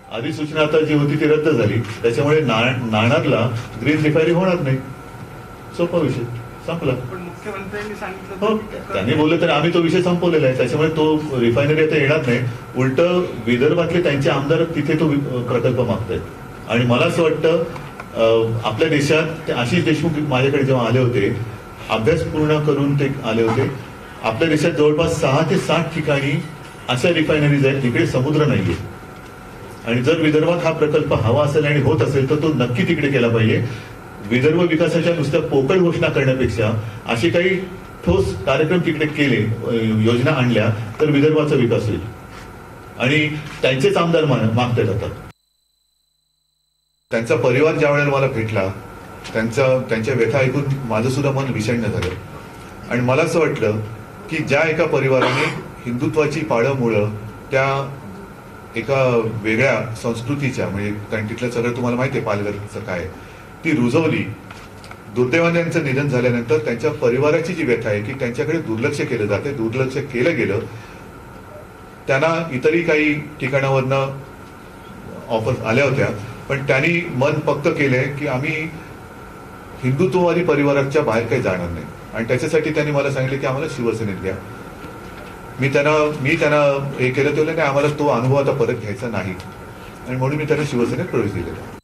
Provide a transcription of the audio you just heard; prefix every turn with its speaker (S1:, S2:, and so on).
S1: अधिसूचना आता जी होती ती रद्द झाली, त्याच्यामुळे नाणारला ग्रीन रिफायनरी होणार नाही. सोपा विषय संपला.
S2: पण मुख्यमंत्र्यांनी सांगितलं
S1: हो, त्यांनी बोलले तर आम्ही तो विषय संपवलेला आहे. त्याच्यामुळे तो रिफायनरी आता येणार नाही. उलट विदर्भातले त्यांचे आमदार तिथे तो प्रकल्प मागतायत. आणि मला असं वाटतं आपल्या देशात आशिष देशमुख माझ्याकडे जेव्हा आले होते, अभ्यास पूर्ण करून ते आले होते, आपल्या देशात जवळपास 6 ते 7 ठिकाणी अशा रिफायनरीज आहेत जिकडे समुद्र नाहीये. आणि जर विदर्भात हा प्रकल्प हवा असेल आणि होत असेल तर तो नक्की तिकडे केला पाहिजे. विदर्भ विकासाच्या नुसत्या पोकळ घोषणा करण्यापेक्षा असे काही ठोस कार्यक्रम तिकडे केले, योजना आणल्या तर विदर्भाचा विकास होईल. आणि त्यांचेच आमदार मागतात आता. त्यांचा परिवार ज्या वेळेला मला भेटला, त्यांच्या व्यथा ऐकून माझं सुद्धा मन विषण्ण झालं. आणि मला असं वाटलं की ज्या एका परिवाराने हिंदुत्वाची पाळंमुळं त्या एका वेगळ्या संस्कृतीच्या, म्हणजे कारण तिथलं सगळं तुम्हाला माहिती आहे पालघरचं काय, ती रुजवली. दुर्दैवाने त्यांचं निधन झाल्यानंतर त्यांच्या परिवाराची जी व्यथा आहे की त्यांच्याकडे दुर्लक्ष केलं जाते, दुर्लक्ष केलं गेलं. त्यांना इतरही काही ठिकाणावरनं ऑफर आल्या होत्या, पण त्यांनी मन पक्क केलंय की आम्ही हिंदुत्ववादी परिवाराच्या बाहेर काही जाणार नाही. आणि त्याच्यासाठी त्यांनी मला सांगितलं की आम्हाला शिवसेनेत घ्या. मी त्यांना हे केलं, ते नाही आम्हाला तो अनुभव आता परत घ्यायचा नाही, आणि म्हणून मी त्यांना शिवसेनेत प्रवेश दिलेला.